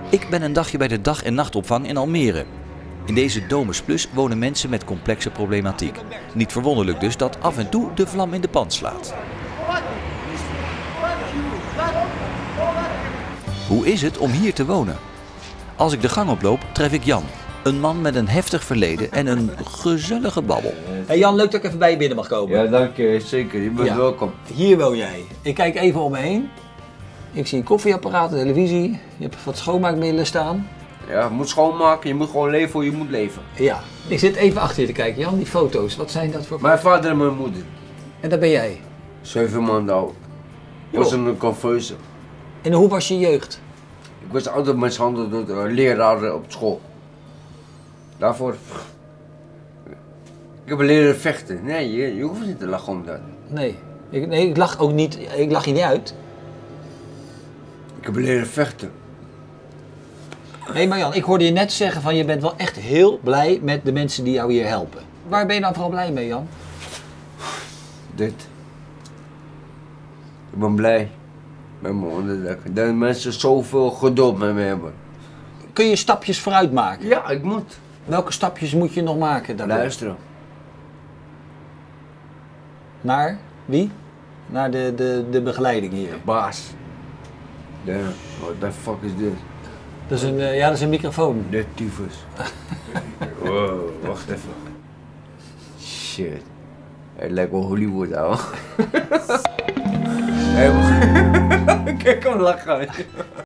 Ik ben een dagje bij de dag- en nachtopvang in Almere. In deze Domus Plus wonen mensen met complexe problematiek. Niet verwonderlijk dus dat af en toe de vlam in de pan slaat. Hoe is het om hier te wonen? Als ik de gang oploop, tref ik Jan. Een man met een heftig verleden en een gezellige babbel. Hey Jan, leuk dat ik even bij je binnen mag komen. Ja, dank je, zeker. Je bent welkom. Hier woon jij. Ik kijk even om me heen. Ik zie een koffieapparaat, een televisie. Je hebt wat schoonmaakmiddelen staan. Ja, je moet schoonmaken, je moet gewoon leven hoe je moet leven. Ja. Ik zit even achter je te kijken, Jan. Die foto's, wat zijn dat voor Mijn vader en mijn moeder, En dat ben jij. 7 maanden oud. Ik was een confuse. En hoe was je jeugd? Ik was altijd mishandeld door de leraren op school. Daarvoor. Ik heb leren vechten. Nee, je hoeft niet te lachen om dat. Nee. Ik lach ook niet. Ik lach je niet uit. Ik heb leren vechten. Nee, maar Jan, ik hoorde je net zeggen van je bent wel echt heel blij met de mensen die jou hier helpen. Waar ben je dan vooral blij mee, Jan? Dit. Ik ben blij met mijn onderdak. Dat mensen zoveel geduld met me hebben. Kun je stapjes vooruit maken? Ja, ik moet. Welke stapjes moet je nog maken daarvoor? Luisteren. Naar wie? Naar de begeleiding hier. Baas. Damn, what the fuck is dit? Dat is dat is een microfoon. De tyfus. Wow, wacht even. Shit. Het lijkt wel Hollywood, ouwe. Kijk hem lachen.